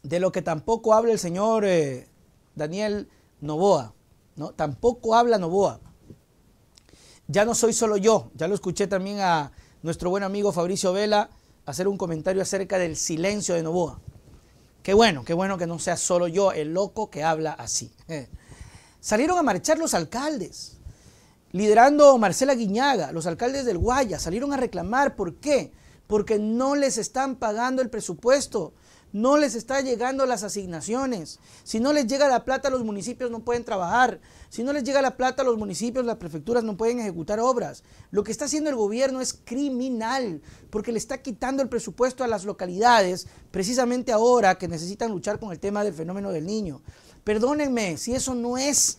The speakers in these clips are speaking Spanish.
de lo que tampoco habla el señor Daniel Noboa, ¿no? Tampoco habla Noboa. Ya no soy solo yo, ya lo escuché también a nuestro buen amigo Fabricio Vela hacer un comentario acerca del silencio de Noboa. Qué bueno que no sea solo yo el loco que habla así. Salieron a marchar los alcaldes, liderando Marcela Guiñaga, los alcaldes del Guaya, salieron a reclamar. ¿Por qué? Porque no les están pagando el presupuesto, no les está llegando las asignaciones. Si no les llega la plata, los municipios no pueden trabajar. Si no les llega la plata, los municipios, las prefecturas no pueden ejecutar obras. Lo que está haciendo el gobierno es criminal, porque le está quitando el presupuesto a las localidades, precisamente ahora que necesitan luchar con el tema del fenómeno del Niño. Perdónenme, si eso no es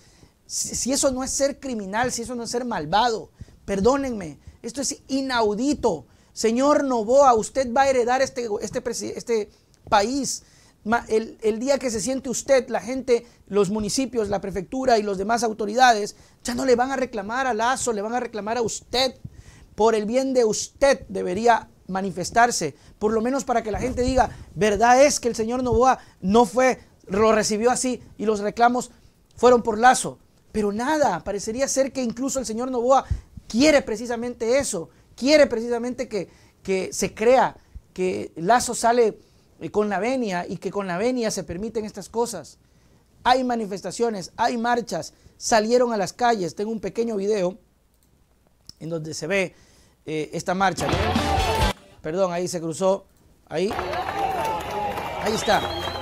ser criminal, si eso no es ser malvado, perdónenme, esto es inaudito. Señor Noboa, usted va a heredar este país. El día que se siente usted, la gente, los municipios, la prefectura y los demás autoridades, ya no le van a reclamar a Lasso, le van a reclamar a usted. Por el bien de usted debería manifestarse, por lo menos para que la gente diga, verdad es que el señor Noboa no fue, lo recibió así y los reclamos fueron por Lasso. Pero nada, parecería ser que incluso el señor Noboa quiere precisamente eso, quiere precisamente que se crea que Lasso sale con la venia y que con la venia se permiten estas cosas. Hay manifestaciones, hay marchas, salieron a las calles. Tengo un pequeño video en donde se ve esta marcha. Perdón, ahí se cruzó, ahí está.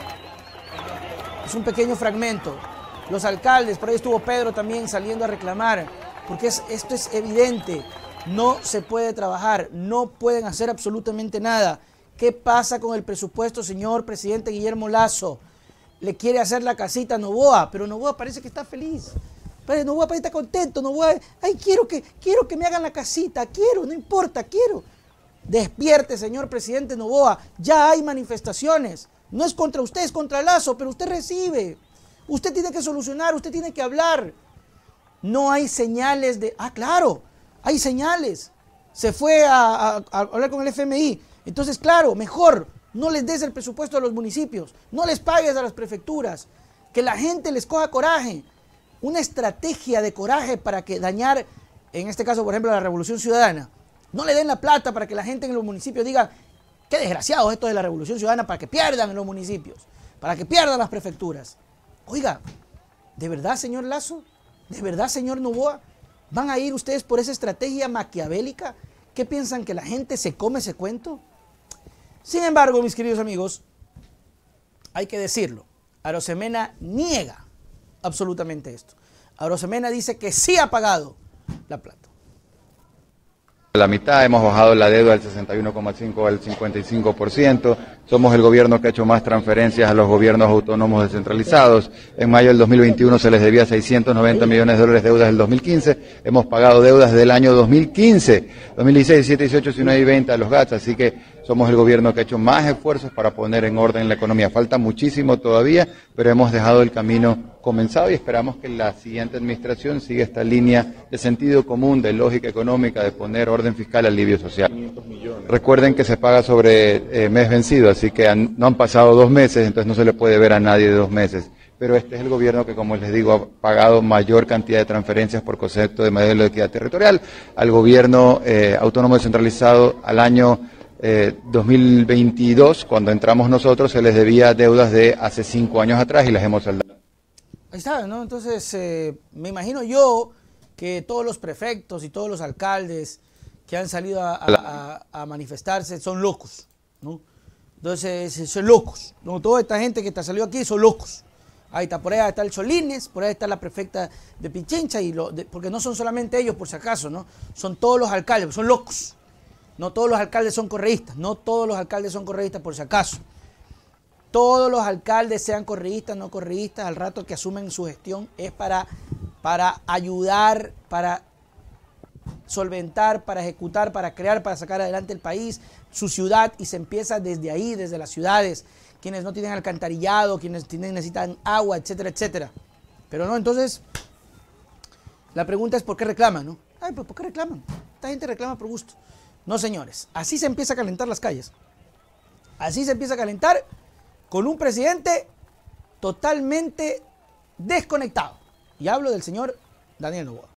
Es un pequeño fragmento. Los alcaldes, por ahí estuvo Pedro también saliendo a reclamar, porque esto es evidente. No se puede trabajar, no pueden hacer absolutamente nada. ¿Qué pasa con el presupuesto, señor presidente Guillermo Lasso? Le quiere hacer la casita a Noboa, pero Noboa parece que está feliz. Noboa parece que está contento. Noboa, ay, quiero que me hagan la casita, no importa, quiero. Despierte, señor presidente Noboa, ya hay manifestaciones. No es contra usted, es contra Lasso, pero usted recibe. Usted tiene que solucionar, usted tiene que hablar. No hay señales de... Ah, claro, hay señales. Se fue a hablar con el FMI. Entonces, claro, mejor no les des el presupuesto a los municipios, no les pagues a las prefecturas, que la gente les coja coraje. Una estrategia de coraje para que dañar, en este caso, por ejemplo, a la Revolución Ciudadana. No le den la plata para que la gente en los municipios diga, qué desgraciados esto de la Revolución Ciudadana, para que pierdan en los municipios, para que pierdan las prefecturas. Oiga, ¿de verdad, señor Lasso? ¿De verdad, señor Noboa? ¿Van a ir ustedes por esa estrategia maquiavélica? ¿Qué piensan, que la gente se come ese cuento? Sin embargo, mis queridos amigos, hay que decirlo, Arosemena niega absolutamente esto. Arosemena dice que sí ha pagado la plata. La mitad, hemos bajado la deuda del 61,5 al 55%, somos el gobierno que ha hecho más transferencias a los gobiernos autónomos descentralizados. En mayo del 2021 se les debía 690 millones de dólares de deudas del 2015, hemos pagado deudas del año 2015, 2016, 17, 18, 19 y 20 a los GATS, así que somos el gobierno que ha hecho más esfuerzos para poner en orden la economía. Falta muchísimo todavía, pero hemos dejado el camino comenzado y esperamos que la siguiente administración siga esta línea de sentido común, de lógica económica, de poner orden fiscal, alivio social. Recuerden que se paga sobre mes vencido, así que no han pasado 2 meses, entonces no se le puede ver a nadie de 2 meses. Pero este es el gobierno que, como les digo, ha pagado mayor cantidad de transferencias por concepto de modelo de equidad territorial. Al gobierno autónomo descentralizado, al año 2022, cuando entramos nosotros, se les debía deudas de hace 5 años atrás y las hemos saldado. Ahí está, ¿no? Entonces, me imagino yo que todos los prefectos y todos los alcaldes que han salido a manifestarse son locos, ¿no? Entonces, son locos, ¿no? Toda esta gente que salió aquí son locos. Ahí está, por ahí está el Solines, por ahí está la prefecta de Pichincha, porque no son solamente ellos, por si acaso, ¿no? Son todos los alcaldes, son locos. No todos los alcaldes son correístas, no todos los alcaldes son correístas, por si acaso. Todos los alcaldes, sean correístas, no correístas, al rato que asumen su gestión es para ayudar, para solventar, para ejecutar, para crear, para sacar adelante el país, su ciudad, y se empieza desde ahí, desde las ciudades, quienes no tienen alcantarillado, quienes necesitan agua, etcétera, etcétera. Pero no, entonces, la pregunta es ¿por qué reclaman, no? Ay, pues ¿por qué reclaman? Esta gente reclama por gusto. No, señores, así se empieza a calentar las calles. Así se empieza a calentar con un presidente totalmente desconectado. Y hablo del señor Daniel Noboa.